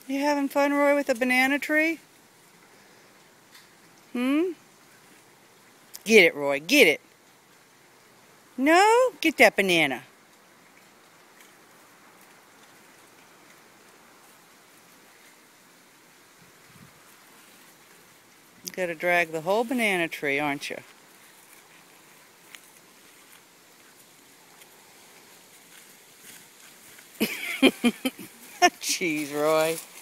You having fun, Roy, with the banana tree? Hmm? Get it, Roy. Get it. No? Get that banana. You gotta drag the whole banana tree, aren't you? Jeez, Roy.